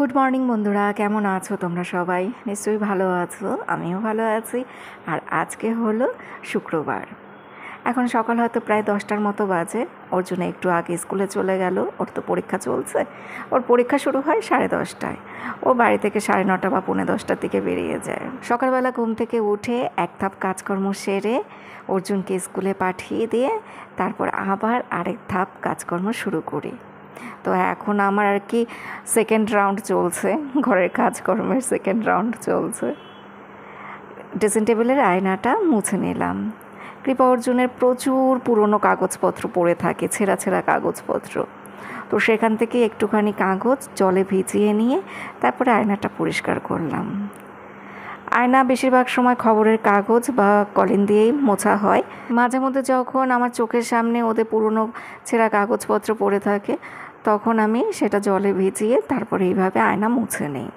Good morning বন্ধুরা, কেমন আছো তোমরা? সবাই নিশ্চয়ই ভালো আছো, আমিও ভালো আছি। আর আজকে হলো শুক্রবার। এখন সকাল হয়তো প্রায় 10টার মতো বাজে। ওর জন্য একটু আগে স্কুলে চলে গেল, ওর তো পরীক্ষা চলছে। ওর পরীক্ষা শুরু হয় 10:30টায়। ও বাড়ি থেকে 9:30 বা 10:45টার দিকে বেরিয়ে যায়। সকালবেলা ঘুম থেকে উঠে এক ধাপ কাজকর্ম সেরে অর্জুনকে স্কুলে পাঠিয়ে দিয়ে তারপর আবার আরেক ধাপ কাজকর্ম শুরু করি। তো এখন আমার আর কি সেকেন্ড রাউন্ড চলছে, ঘরের কাজকর্মের সেকেন্ড রাউন্ড চলছে। ড্রেসিং টেবিলের আয়নাটা মুছে নিলাম। কৃপা অর্জুনের প্রচুর পুরনো কাগজপত্র পড়ে থাকে, ছেঁড়া ছেঁড়া কাগজপত্র। তো সেখান থেকে একটুখানি কাগজ জলে ভিজিয়ে নিয়ে তারপরে আয়নাটা পরিষ্কার করলাম। আয়না বেশিরভাগ সময় খবরের কাগজ বা কলিন দিয়েই মোছা হয়। মাঝে মধ্যে যখন আমার চোখের সামনে ওদের পুরনো ছেঁড়া কাগজপত্র পড়ে থাকে তখন আমি সেটা জলে ভিজিয়ে তারপরে এইভাবে আয়না মুছে নিই।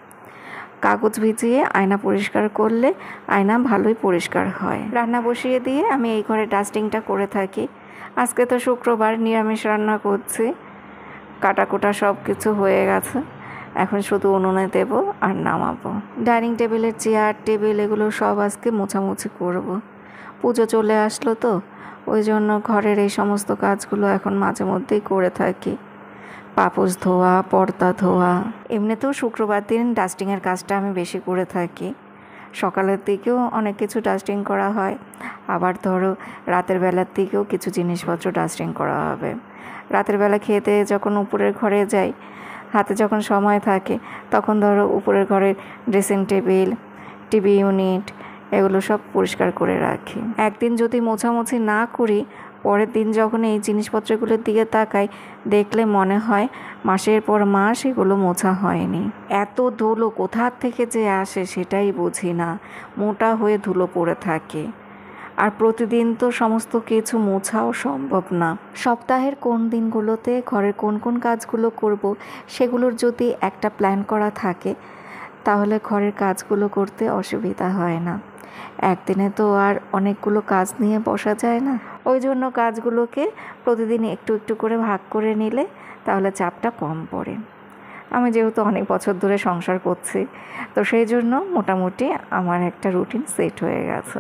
কাগজ ভিজিয়ে আয়না পরিষ্কার করলে আয়না ভালোই পরিষ্কার হয়। রান্না বসিয়ে দিয়ে আমি এই ঘরে ডাস্টিংটা করে থাকি। আজকে তো শুক্রবার, নিরামিষ রান্না করছি। কাটাকুটা সব কিছু হয়ে গেছে, এখন শুধু উনুনে দেবো আর নামাবো। ডাইনিং টেবিলের চেয়ার টেবিল এগুলো সব আজকে মোছামুছি করব। পুজো চলে আসলো তো ওই জন্য ঘরের এই সমস্ত কাজগুলো এখন মাঝে মধ্যেই করে থাকি। পাপোশ ধোয়া, পর্দা ধোয়া। এমনিতেও শুক্রবার দিন ডাস্টিংয়ের কাজটা আমি বেশি করে থাকি। সকালের দিকেও অনেক কিছু ডাস্টিং করা হয়, আবার ধরো রাতের বেলার দিকেও কিছু জিনিসপত্র ডাস্টিং করা হবে। রাতের বেলা খেতে যখন উপরের ঘরে যাই, হাতে যখন সময় থাকে তখন ধরো উপরের ঘরের ড্রেসিং টেবিল, টিভি ইউনিট এগুলো সব পরিষ্কার করে রাখি। একদিন যদি মোছামুছি না করি, পরের দিন যখন এই জিনিসপত্রগুলোর দিকে তাকাই দেখলে মনে হয় মাসের পর মাস এগুলো মোছা হয়নি। এত ধুলো কোথা থেকে যে আসে সেটাই বুঝি না, মোটা হয়ে ধুলো পড়ে থাকে। আর প্রতিদিন তো সমস্ত কিছু মোছাও সম্ভব না। সপ্তাহের কোন দিনগুলোতে ঘরের কোন কোন কাজগুলো করব সেগুলোর যদি একটা প্ল্যান করা থাকে তাহলে ঘরের কাজগুলো করতে অসুবিধা হয় না। একদিনে তো আর অনেকগুলো কাজ নিয়ে বসা যায় না। ওই জন্য কাজগুলোকে প্রতিদিন একটু একটু করে ভাগ করে নিলে তাহলে চাপটা কম পড়ে। আমি যেহেতু অনেক বছর ধরে সংসার করছি, তো সেই জন্য মোটামুটি আমার একটা রুটিন সেট হয়ে গেছে।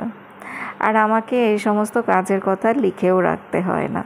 আর আমাকে এই সমস্ত কাজের কথা লিখেও রাখতে হয় না।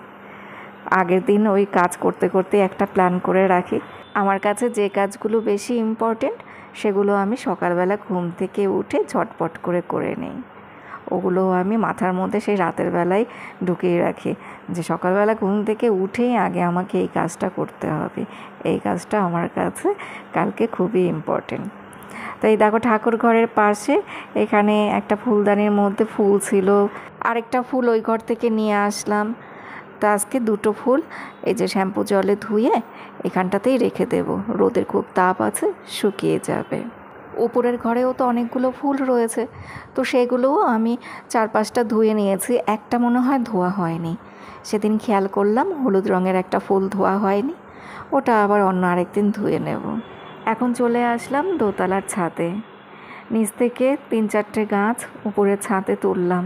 আগের দিন ওই কাজ করতে করতে একটা প্ল্যান করে রাখি। আমার কাছে যে কাজগুলো বেশি ইম্পর্টেন্ট সেগুলো আমি সকালবেলা ঘুম থেকে উঠে ঝটপট করে নিই। ওগুলো আমি মাথার মধ্যে সেই রাতের বেলায় ঢুকিয়ে রাখি যে সকালবেলা ঘুম থেকে উঠেই আগে আমাকে এই কাজটা করতে হবে, এই কাজটা আমার কাছে কালকে খুবই ইম্পর্টেন্ট। তো এই দেখো ঠাকুর ঘরের পাশে এখানে একটা ফুলদানির মধ্যে ফুল ছিল, আরেকটা ফুল ওই ঘর থেকে নিয়ে আসলাম। তা আজকে দুটো ফুল এই যে শ্যাম্পু জলে ধুয়ে এখানটাতেই রেখে দেব, রোদের খুব তাপ আছে, শুকিয়ে যাবে। উপরের ঘরেও তো অনেকগুলো ফুল রয়েছে, তো সেগুলোও আমি 4-5টা ধুয়ে নিয়েছি। একটা মনে হয় ধোয়া হয়নি, সেদিন খেয়াল করলাম হলুদ রঙের একটা ফুল ধোয়া হয়নি, ওটা আবার অন্য আরেকদিন ধুয়ে নেব। এখন চলে আসলাম দোতলার ছাদে। নিচ থেকে 3-4টে গাছ উপরের ছাদে তুললাম।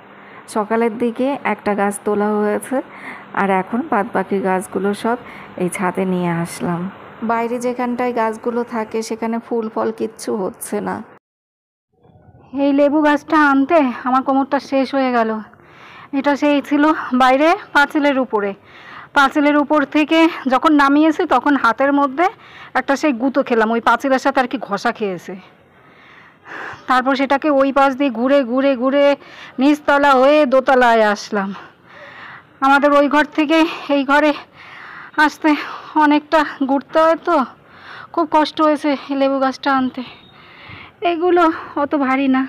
সকালের দিকে একটা গাছ তোলা হয়েছে, আর এখন বাদবাকি গাছগুলো সব এই ছাদে নিয়ে আসলাম। বাইরে যেখানটায় গাছগুলো থাকে সেখানে ফুল ফল কিচ্ছু হচ্ছে না। এই লেবু গাছটা আনতে আমার কোমরটা শেষ হয়ে গেল। এটা সেই ছিল বাইরে পাঁচিলের উপর থেকে যখন নামিয়েছি তখন হাতের মধ্যে একটা সেই গুঁতো খেলাম, ওই পাঁচিলের সাথে আর কি ঘষা খেয়েছে। তারপর সেটাকে ওই পাশ দিয়ে ঘুরে ঘুরে ঘুরে নিচতলা হয়ে দোতলায় আসলাম। আমাদের ওই ঘর থেকে এই ঘরে আসতে অনেকটা ঘুরতে হয়, তো খুব কষ্ট হয়েছে এই লেবু গাছটা আনতে। এগুলো অত ভারী না,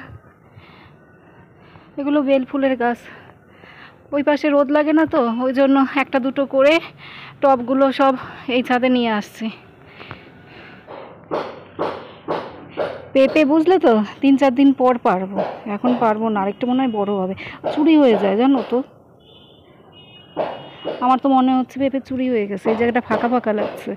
এগুলো বেল ফুলের গাছ। ওই পাশে রোদ লাগে না, তো ওই জন্য একটা দুটো করে টবগুলো সব এই ছাদে নিয়ে আসছি। পেঁপে বুঝলে তো 3-4 দিন পর পারবো, এখন পারবো না, আরেকটু মনে হয় বড় হবে। চুরি হয়ে যায় জানো তো, আমার তো মনে হচ্ছে পেঁপে চুরি হয়ে গেছে, এই জায়গাটা ফাঁকা ফাঁকা লাগছে।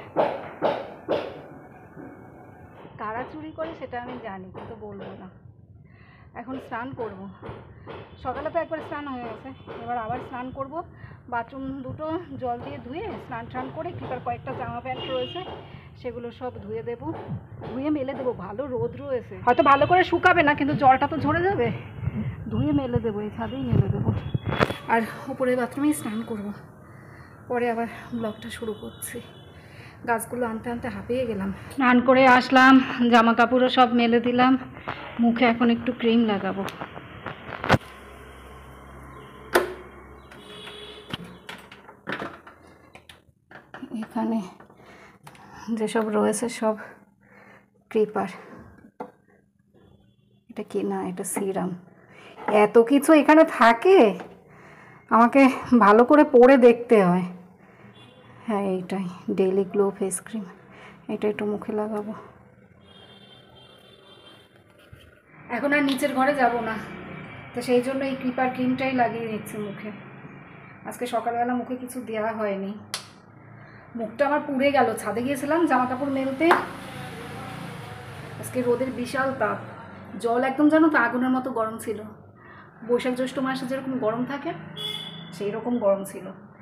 কারা চুরি করে সেটা আমি জানি, কিন্তু বলবো না। এখন স্নান করব, সকালে তো একবার স্নান হয়ে গেছে, এবার আবার স্নান করব। বাথরুম দুটো জল দিয়ে ধুয়ে স্নান করে কয়েকটা জামা প্যান্ট রয়েছে সেগুলো সব ধুয়ে দেবো, ধুয়ে মেলে দেবো। ভালো রোদ রয়েছে, হয়তো ভালো করে শুকাবে না, কিন্তু জলটা তো ঝরে যাবে। ধুয়ে মেলে দেবো, এই ছাদেই মেলে দেবো। আর উপরে বাথরুমেই স্নান করবো, পরে আবার ব্লগটা শুরু করছি। গাছগুলো আনতে আনতে হাঁপিয়ে গেলাম। স্নান করে আসলাম, জামা কাপড়ও সব মেলে দিলাম, মুখে এখন একটু ক্রিম লাগাবো। এখানে যেসব রয়েছে সব ক্রিপার, এটা কি না, এটা সিরাম। এত কিছু এখানে থাকে, আমাকে ভালো করে পরে দেখতে হয়। হ্যাঁ, এইটাই ডেইলি গ্লো ফেস ক্রিম, এটা একটু মুখে লাগাবো। এখন আর নিচের ঘরে যাব না, তো সেই জন্য এই ক্রিপার ক্রিমটাই লাগিয়ে নিচ্ছি মুখে। আজকে সকালবেলা মুখে কিছু দেওয়া হয়নি, মুখটা আমার পুড়ে গেল। ছাদে গিয়েছিলাম জামা কাপড় মেলতে, আজকে রোদের বিশাল তাপ, জল একদম জানো তো আগুনের মতো গরম ছিল। বৈশাখ জ্যৈষ্ঠ মাসে যেরকম গরম থাকে সেই রকম গরম ছিল।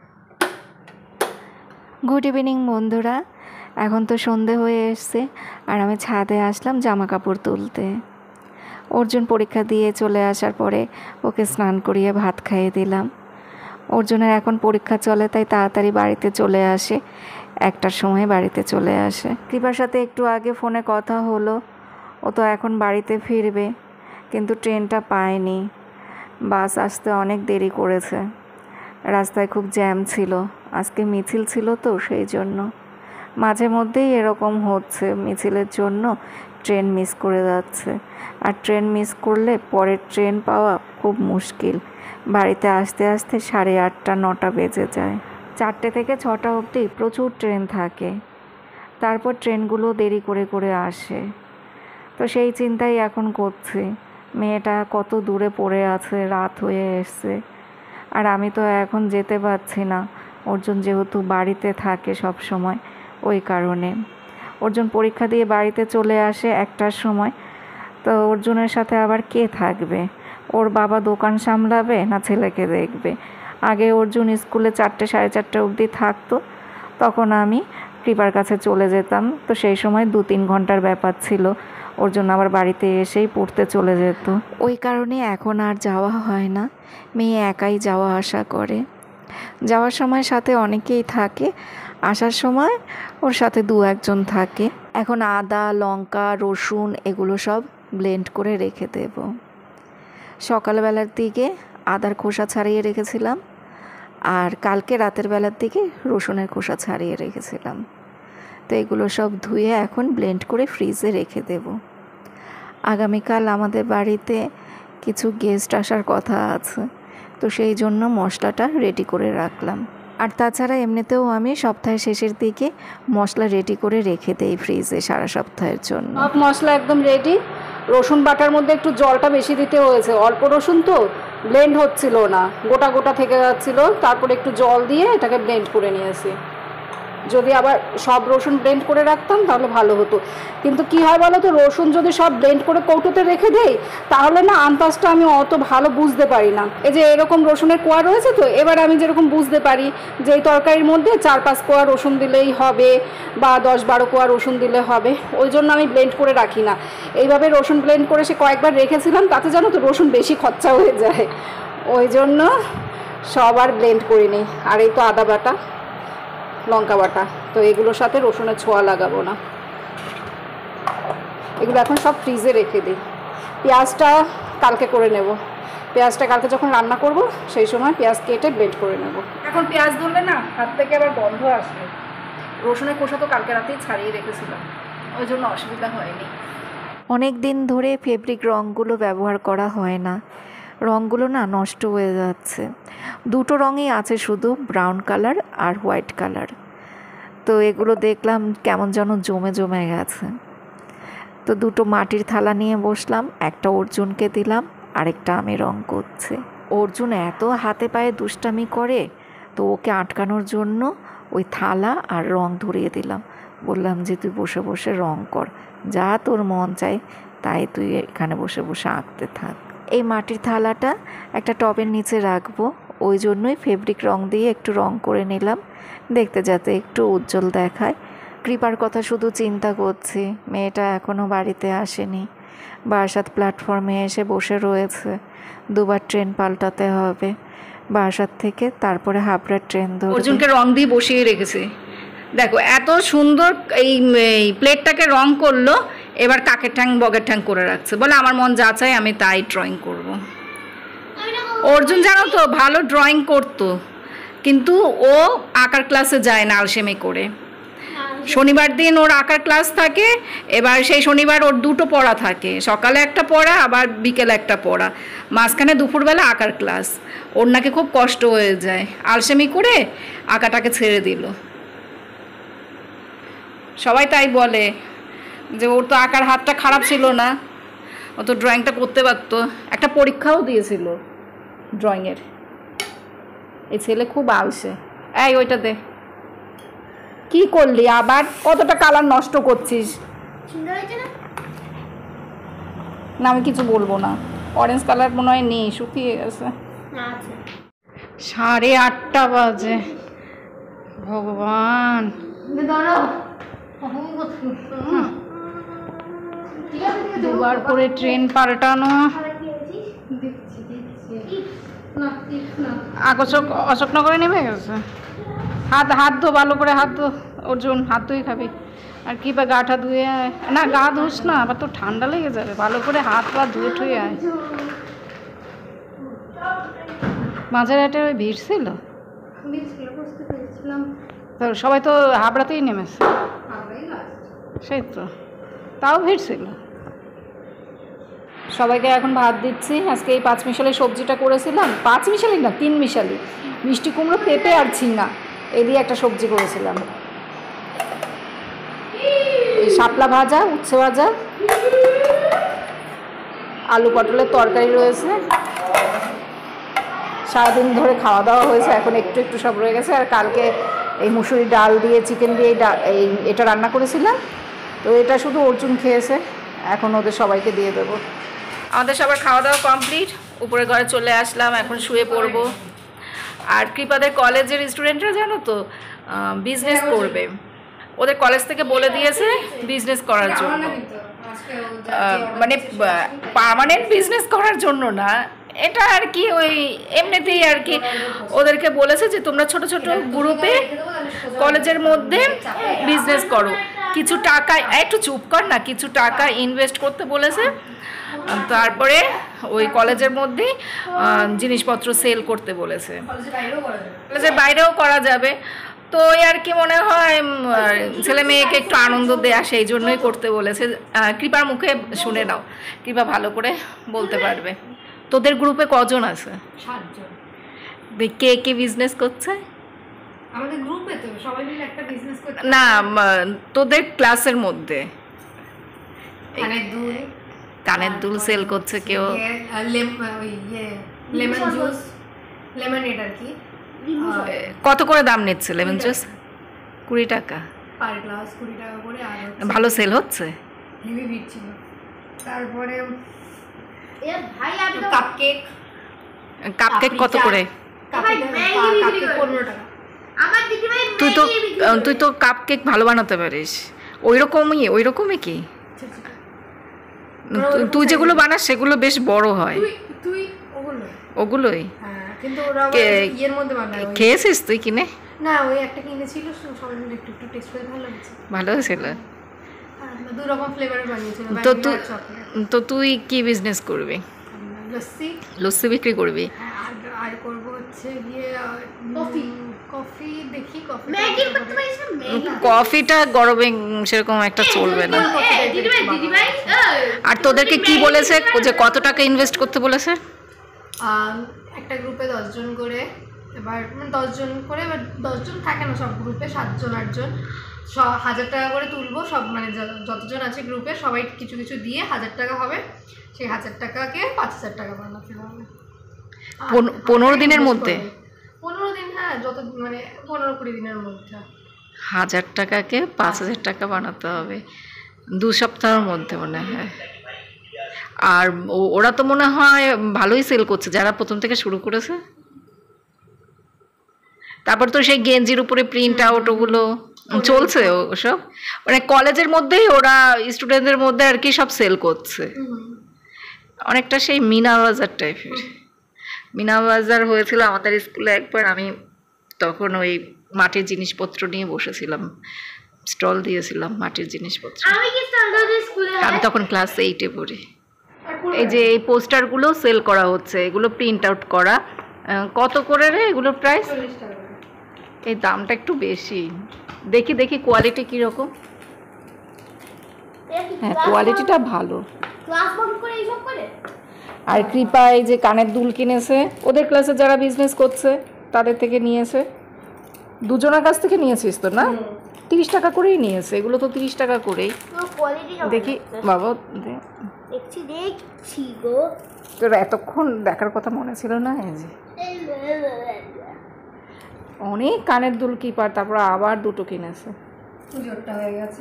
গুড ইভিনিং বন্ধুরা, এখন তো সন্ধে হয়ে এসছে আর আমি ছাদে আসলাম জামা কাপড় তুলতে। অর্জুন পরীক্ষা দিয়ে চলে আসার পরে ওকে স্নান করিয়ে ভাত খাইয়ে দিলাম। অর্জুনের এখন পরীক্ষা চলে, তাই তাড়াতাড়ি বাড়িতে চলে আসে, 1টার সময় বাড়িতে চলে আসে। কৃপার সাথে একটু আগে ফোনে কথা হলো, ও তো এখন বাড়িতে ফিরবে, কিন্তু ট্রেনটা পায়নি। বাস আসতে অনেক দেরি করেছে, রাস্তায় খুব জ্যাম ছিল, আজকে মিছিল ছিল তো সেই জন্য। মাঝে মধ্যেই এরকম হচ্ছে, মিছিলের জন্য ট্রেন মিস করে যাচ্ছে, আর ট্রেন মিস করলে পরের ট্রেন পাওয়া খুব মুশকিল। বাড়িতে আসতে আসতে 8:30 9টা বেজে যায়। 4টে থেকে 6টা অবধি প্রচুর ট্রেন থাকে, তারপর ট্রেনগুলো দেরি করে করে আসে। তো সেই চিন্তাই এখন করছি, মেয়েটা কত দূরে পড়ে আছে, রাত হয়ে এসছে, আর আমি তো এখন যেতে পারছি না। অর্জুন যেহেতু বাড়িতে থাকে সব সময়, ওই কারণে। অর্জুন পরীক্ষা দিয়ে বাড়িতে চলে আসে 1টার সময়, তো অর্জুনের সাথে আবার কে থাকবে? ওর বাবা দোকান সামলাবে না ছেলেকে দেখবে? আগে অর্জুন স্কুলে 4টে 4:30 অবধি থাকতো, তখন আমি কৃপার কাছে চলে যেতাম, তো সেই সময় 2-3 ঘন্টার ব্যাপার ছিল। অর্জুন আবার বাড়িতে এসেই পড়তে চলে যেত, ওই কারণে এখন আর যাওয়া হয় না। মেয়ে একাই যাওয়া আসা করে, যাওয়ার সময় সাথে অনেকেই থাকে, আসার সময় ওর সাথে 2-1 জন থাকে। এখন আদা লঙ্কা রসুন এগুলো সব ব্লেন্ড করে রেখে দেব। সকালবেলার দিকে আদার খোসা ছাড়িয়ে রেখেছিলাম, আর কালকে রাতের বেলার দিকে রসুনের খোসা ছাড়িয়ে রেখেছিলাম। তো এগুলো সব ধুয়ে এখন ব্লেন্ড করে ফ্রিজে রেখে দেব। আগামীকাল আমাদের বাড়িতে কিছু গেস্ট আসার কথা আছে, তো সেই জন্য মশলাটা রেডি করে রাখলাম। আর তাছাড়া এমনিতেও আমি সপ্তাহের শেষের দিকে মশলা রেডি করে রেখে দেই ফ্রিজে সারা সপ্তাহের জন্য। সব মশলা একদম রেডি। রসুন বাটার মধ্যে একটু জলটা বেশি দিতে হয়েছে, অল্প রসুন তো ব্লেন্ড হচ্ছিল না, গোটা গোটা থেকে যাচ্ছিল, তারপরে একটু জল দিয়ে এটাকে ব্লেন্ড করে নিয়েছি। যদি আবার সব রসুন ব্লেন্ড করে রাখতাম তাহলে ভালো হতো, কিন্তু কি হয় বলো তো, রসুন যদি সব ব্লেন্ড করে কৌটোতে রেখে দেই তাহলে না আন্দাজটা আমি অত ভালো বুঝতে পারি না। এই যে এরকম রসুনের কোয়া রয়েছে, তো এবার আমি যেরকম বুঝতে পারি যে এই তরকারির মধ্যে 4-5 কোয়া রসুন দিলেই হবে, বা 10-12 কোয়া রসুন দিলে হবে, ওই জন্য আমি ব্লেন্ড করে রাখি না। এইভাবে রসুন ব্লেন্ড করে সে কয়েকবার রেখেছিলাম, তাতে জানো তো রসুন বেশি খরচা হয়ে যায়, ওই জন্য সব আর ব্লেন্ড করিনি। আর এই তো আদা বাটা লঙ্কা বাটা, তো এগুলোর সাথে রসুনের ছোঁয়া লাগাবো না, এগুলো এখন সব ফ্রিজে রেখে দিই। পেঁয়াজটা কালকে করে নেব, পেঁয়াজটা কালকে যখন রান্না করব সেই সময় পেঁয়াজ কেটে ব্লেন্ড করে নেব। এখন পেঁয়াজ ধরলে না হাত থেকে আবার গন্ধ আসবে, রসুনের খোসা তো কালকে রাতেই ছাড়িয়ে রেখেছিলাম, ওই জন্য অসুবিধা হয়নি। অনেক দিন ধরে ফেব্রিক রঙগুলো ব্যবহার করা হয় না, রঙগুলো না নষ্ট হয়ে যাচ্ছে। 2টো রঙই আছে শুধু, ব্রাউন কালার আর হোয়াইট কালার। তো এগুলো দেখলাম কেমন যেন জমে জমে গেছে, তো 2টো মাটির থালা নিয়ে বসলাম, একটা অর্জুনকে দিলাম, আরেকটা আমি রং করছি। অর্জুন এত হাতে পায়ে দুষ্টামি করে, তো ওকে আটকানোর জন্য ওই থালা আর রং ধরিয়ে দিলাম, বললাম যে তুই বসে বসে রং কর, যা তোর মন চায় তাই তুই এখানে বসে বসে আঁকতে থাক। এই মাটির থালাটা একটা টবের নিচে রাখবো, ওই জন্যই ফেব্রিক রং দিয়ে একটু রং করে নিলাম, দেখতে যাতে একটু উজ্জ্বল দেখায়। কৃপার কথা শুধু চিন্তা করছি, মেয়েটা এখনও বাড়িতে আসেনি, বারাসাত প্ল্যাটফর্মে এসে বসে রয়েছে। 2বার ট্রেন পাল্টাতে হবে, বারাসাত থেকে তারপরে হাবড়ার ট্রেন ধরে। অর্জুনকে রং দিয়ে বসিয়ে রেখেছে, দেখো এত সুন্দর এই প্লেটটাকে রং করলো, এবার কাকের ঠ্যাং বগের ঠ্যাং করে রাখছে, বলে আমার মন যা চাই আমি তাই ড্রয়িং করব। অর্জুন জানো তো ভালো ড্রয়িং করতো, কিন্তু ও আঁকার ক্লাসে যায় না আলসেমি করে। শনিবার দিন ওর আঁকার ক্লাস থাকে, এবার সেই শনিবার ওর 2টো পড়া থাকে, সকালে একটা পড়া আবার বিকেলে একটা পড়া, মাঝখানে দুপুরবেলা আঁকার ক্লাস। ওর নাকি খুব কষ্ট হয়ে যায়, আলসেমি করে আঁকাটাকে ছেড়ে দিল। সবাই তাই বলে যে ওর তো আঁকার হাতটা খারাপ ছিল না, ও তো ড্রয়িংটা করতে পারতো, একটা পরীক্ষাও দিয়েছিল ড্রয়িংয়ের। এই ছেলে খুব আলসে। এই ওইটা দে, কি করলি আবার, কতটা কালার নষ্ট করছিস। না আমি কিছু বলবো না, অরেঞ্জ কালার মনে হয় নেই, শুকিয়ে গেছে। 8:30 বাজে, ভগবান। দুবার করে ট্রেন পাল্টানো, অশোকনগরে নেমে গেছে। হাত ধো ভালো করে, হাত ধো অর্জুন, হাত ধুয়ে খাবি। আর কি বা গাটা ধুয়ে আয়, না গা ধুস না, আবার তো ঠান্ডা লেগে যাবে, ভালো করে হাত পা ধুয়ে ঠুয়ে আয়। মাঝের হাটে ওই ভিড় ছিল, তো সবাই তো হাবড়াতেই নেমেছে, সেই তো, তাও ভিড় ছিল। সবাইকে এখন ভাত দিচ্ছি। আজকে এই 5 মিশালি সবজিটা করেছিলাম, 5 মিশালি না 3 মিশালি, মিষ্টি কুমড়ো, পেঁপে আর ঝিঙা এই দিয়ে একটা সবজি করেছিলাম। এই শাপলা ভাজা, উচ্ছে ভাজা, আলু পটলের তরকারি রয়েছে। সারাদিন ধরে খাওয়া দাওয়া হয়েছে, এখন একটু একটু সব রয়ে গেছে। আর কালকে এই মুসুরি ডাল দিয়ে চিকেন দিয়ে এটা রান্না করেছিলাম, তো এটা শুধু অর্জুন খেয়েছে, এখন ওদের সবাইকে দিয়ে দেবো। আমাদের সবার খাওয়া দাওয়া কমপ্লিট, উপরে ঘরে চলে আসলাম, এখন শুয়ে পড়বো। আর কৃপাদের কলেজের স্টুডেন্টরা জানো তো বিজনেস করবে, ওদের কলেজ থেকে বলে দিয়েছে বিজনেস করার জন্য, মানে পার্মানেন্ট বিজনেস করার জন্য না, এটা আর কি ওই এমনিতেই আর কি ওদেরকে বলেছে যে তোমরা ছোট ছোট গ্রুপে কলেজের মধ্যে বিজনেস করো, কিছু টাকা, একটু চুপ কর না, কিছু টাকা ইনভেস্ট করতে বলেছে, তারপরে ওই কলেজের মধ্যেই জিনিসপত্র সেল করতে বলেছে, কলেজের বাইরেও করা যাবে। তো আর কি মনে হয় ছেলে মেয়েকে একটু আনন্দ দেয়া, সেই জন্যই করতে বলেছে। কৃপার মুখে শুনে নাও, কৃপা ভালো করে বলতে পারবে। তোদের গ্রুপে কজন আছে? 7 জন। কে কে বিজনেস করছে? আমাদের গ্রুপে তো সবাই মিলে একটা বিজনেস করতে। না তোদের ক্লাসের মধ্যে কানের দুল সেল করছে কেউ, লেমন জুস, লেমনেড আর কি। কত করে দাম নিচ্ছে লেমন জুস? 20 টাকা পার গ্লাস, 20 টাকা করে। আর ভালো সেল হচ্ছে, হেভি ভিড় ছিল। তারপরে কাপকেক কত করে? কাপকেক 15 টাকা। তুই তো কাপকেক ভালো বানাতে পারিস, ওই রকমই কি? তুই যেগুলো বানাস সেগুলো বেশ বড় হয়। তুই ওগুলোই কিন্তু ওরা ইয়ের মধ্যে বানায়। খেয়েছিস তুই কিনে? না, ওই একটা কিনেছিল, সবাই মিলে একটু একটু টেস্ট করে ভালো লাগছে। ভালো হয়েছিল? 2 রকম ফ্লেভারে বানিয়েছিল। তো তুই কি বিজনেস করবি? লস্যি বিক্রি করবি? আর করব হচ্ছে গিয়ে কফি। দেখি কফিটা গরমে সেরকম একটা চলবে না। আর তোদেরকে কি বলেছে, যে কত টাকা ইনভেস্ট করতে বলেছে? একটা গ্রুপে 10 জন করে, এবার 10 জন করে, এবার 10 জন থাকে না সব গ্রুপে, 7 জন 8 জন, 1000 টাকা করে তুলবো সব, মানে যতজন আছে গ্রুপে সবাই কিছু কিছু দিয়ে 1000 টাকা হবে, সেই 1000 টাকাকে 5000 টাকা বানাতে হবে 15 দিনের মধ্যে। 15 দিন, হ্যাঁ, যত মানে 15-20 দিনের মধ্যে 1000 টাকাকে 5000 টাকা বানাতে হবে 2 সপ্তাহের মধ্যে মনে হয়। আর ওরা তো মনে হয় ভালোই সেল করছে যারা প্রথম থেকে শুরু করেছে। তারপর তো সেই গেঞ্জির উপরে প্রিন্ট আউট, ওগুলো চলছে ওসব, মানে কলেজের মধ্যেই ওরা স্টুডেন্টদের মধ্যে আর কি সব সেল করছে। অনেকটা সেই মিনা বাজার টাইপের। মিনা বাজার হয়েছিল আমাদের স্কুলে একবার, আমি তখন ওই মাটির জিনিসপত্র নিয়ে বসেছিলাম, স্টল দিয়েছিলাম মাটির জিনিসপত্র। আমি তখন ক্লাস 8-এ পড়ি। এই যে এই পোস্টারগুলো সেল করা হচ্ছে, এগুলো প্রিন্ট আউট করা। কত করে রে এগুলো প্রাইস? 40 টাকা। এই দামটা একটু বেশি। দেখি দেখি কোয়ালিটি কীরকম। হ্যাঁ, কোয়ালিটিটা ভালো। আর কৃপা এই যে কানের দুল কিনেছে, ওদের ক্লাসে যারা বিজনেস করছে তাদের থেকে নিয়েছে। দুজনের কাছ থেকে নিয়েছিস তো না? 30 টাকা করেই নিয়েছে, এগুলো তো 30 টাকা করেই। দেখি বাবা, দেখছি গো, তোর এতক্ষণ দেখার কথা মনে ছিল না? এই যে অনেক কানের দুল কিপার, তারপর আবার দুটো কিনেছে। পুজোরটা হয়ে গেছে।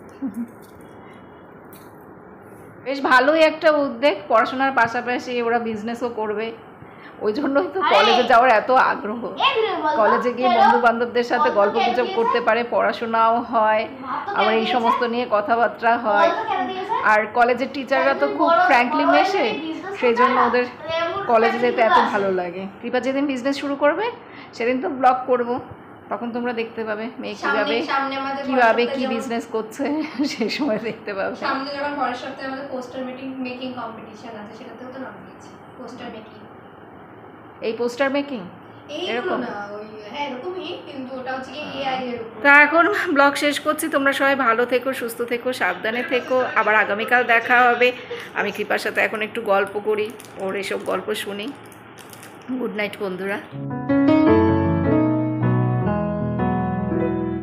বেশ ভালোই একটা উদ্যোগ, পড়াশোনার পাশাপাশি ওরা বিজনেসও করবে। ওই জন্যই তো কলেজে যাওয়ার এত আগ্রহ। কলেজে গিয়ে বন্ধু বান্ধবদের সাথে গল্প গুজব করতে পারে, পড়াশোনাও হয়, আবার এই সমস্ত নিয়ে কথাবার্তা হয়। আর কলেজের টিচাররা তো খুব ফ্র্যাঙ্কলি মেশে, সেই জন্য ওদের কলেজে যেতে এত ভালো লাগে। কৃপা যেদিন বিজনেস শুরু করবে সেদিন তো ব্লগ করব, তখন তোমরা দেখতে পাবে মেয়ে কিভাবে কি বিজনেস করছে, সেই সময় দেখতে পাবে। সামনে যখন পরের সপ্তাহে আমাদের পোস্টার মেকিং কম্পিটিশন আছে, সেটাতেও তো নাম দিয়েছি। পোস্টার মেকিং, এই পোস্টার মেকিং এরকম না, ওই হ্যাঁ এরকমই, কিন্তু ওটা হচ্ছে কি এআই এর উপর। তা এখন ব্লগ শেষ করছি। তোমরা সবাই ভালো থেকো, সুস্থ থেকো, সাবধানে থেকো। আবার আগামীকাল দেখা হবে। আমি কৃপার সাথে এখন একটু গল্প করি, ওর এসব গল্প শুনি। গুড নাইট বন্ধুরা।